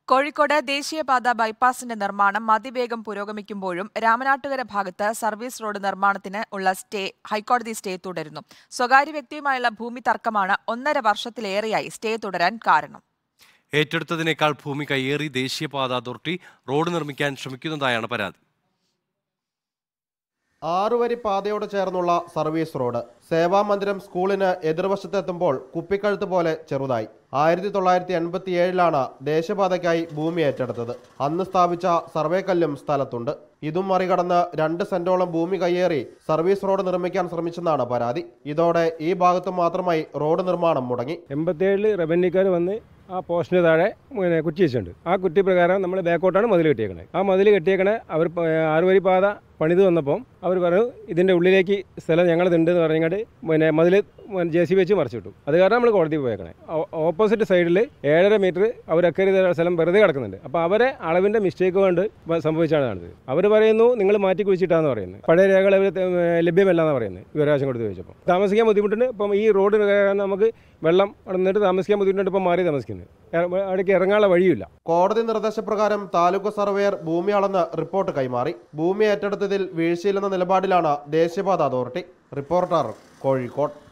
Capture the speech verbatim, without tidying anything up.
കോഴിക്കോട് ദേശീയപാത ബൈപ്പാസിന്റെ നിർമ്മാണം അതിവേഗം പുരോഗമിക്കുമ്പോഴും രാമനാട്ടുകര ഭാഗത്ത് സർവീസ് റോഡ് നിർമ്മാണത്തിന് ഉള്ള സ്റ്റേ ഹൈക്കോടതി സ്റ്റേ തുടരുന്നു. സ്വകാര്യ വ്യക്തിയുമായുള്ള ഭൂമി തർക്കമാണ് ഒന്നര വർഷത്തിലേറെയായി സ്റ്റേ തുടരാൻ കാരണം. ഏറ്റെടുത്തതിനേക്കാൾ ഭൂമി കയ്യേറി ദേശീയപാത അതോറിറ്റി റോഡ് നിർമ്മിക്കാൻ ശ്രമിക്കുന്നതായാണ് പരാതി. ആറുവരി പാതയോട് ചേർന്നുള്ള സർവീസ് റോഡ് സേവാമന്ദിരം സ്കൂളിന് എതിർവശത്തെത്തുമ്പോൾ കുപ്പിക്കഴുത്ത് പോലെ ചെറുതായി. ആയിരത്തി തൊള്ളായിരത്തി എൺപത്തി ഏഴിലാണ് ദേശീയപാതയ്ക്കായി ഭൂമി ഏറ്റെടുത്തത്. അന്ന് സ്ഥാപിച്ച സർവേ കല്ലും സ്ഥലത്തുണ്ട്. ഇതും മറികടന്ന് രണ്ട് സെന്റോളം ഭൂമി കയ്യേറി സർവീസ് റോഡ് നിർമ്മിക്കാൻ ശ്രമിച്ചെന്നാണ് പരാതി. ഇതോടെ ഈ ഭാഗത്ത് മാത്രമായി റോഡ് നിർമ്മാണം മുടങ്ങി. എൺപത്തി ഏഴില് റവന്യൂക്കാർ വന്ന് ആ പോസ്റ്റിന് താഴെ പിന്നെ കുറ്റി വെച്ചിട്ടുണ്ട്. ആ കുറ്റി പ്രകാരം നമ്മൾ ബാക്കോട്ടാണ് മതിൽ കെട്ടിയേക്കണേ. ആ മതിൽ കെട്ടിയേക്കണേ അവർ ആറുവരി പാത പണിത് വന്നപ്പോൾ അവർ പറഞ്ഞു ഇതിൻ്റെ ഉള്ളിലേക്ക് സ്ഥലം ഞങ്ങളിതുണ്ട് എന്ന് പറഞ്ഞിട്ട് പിന്നെ മതിൽ ജെ സി ബി വെച്ച് മറിച്ചു വിട്ടു. അത് കാരണം നമ്മൾ കോടതി പോയേക്കണേ. ഓപ്പോസിറ്റ് സൈഡിൽ ഏഴര മീറ്റർ അവർ അക്കരെ സ്ഥലം വെറുതെ കിടക്കുന്നുണ്ട്. അപ്പോൾ അവരെ അളവിൻ്റെ മിസ്റ്റേക്ക് കൊണ്ട് സംഭവിച്ചാണ് കാണുന്നത്. അവർ പറയുന്നു നിങ്ങൾ മാറ്റി കുഴിച്ചിട്ടാന്ന് പറയുന്നത്. പഴയ രേഖകൾ അവർ ലഭ്യമല്ലാന്ന് പറയുന്നത്. വിവരാശം കൊടുത്ത് ചോദിച്ചപ്പോൾ താമസിക്കാൻ ബുദ്ധിമുട്ടുണ്ട്. ഇപ്പം ഈ റോഡ് നമുക്ക് വെള്ളം നിന്നിട്ട് താമസിക്കാൻ ബുദ്ധിമുട്ടുണ്ട്. ഇപ്പം മാറി താമസിക്കുന്നത് അവിടേക്ക് ഇറങ്ങാനുള്ള വഴിയില്ല. കോടതി നിർദ്ദേശപ്രകാരം താലൂക്ക് സർവേയർ ഭൂമി അളന്ന് റിപ്പോർട്ട് കൈമാറി. ഭൂമി ഏറ്റെടുത്തതിൽ വീഴ്ചയില്ലെന്ന നിലപാടിലാണ് ദേശീയപാത അതോറിറ്റി. റിപ്പോർട്ടർ, കോഴിക്കോട്.